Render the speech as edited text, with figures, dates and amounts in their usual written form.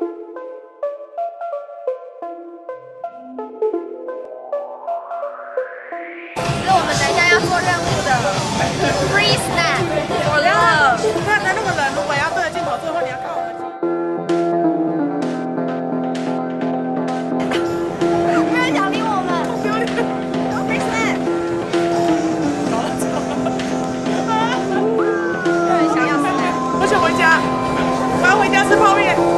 是我们等一下要做任务的 free snack。我了， 看那个人，如果要对着镜头，最后你要看我们。 没人想理我们，好丢脸。free snack。 有人想要 snack，我想回家，我要回家吃泡面。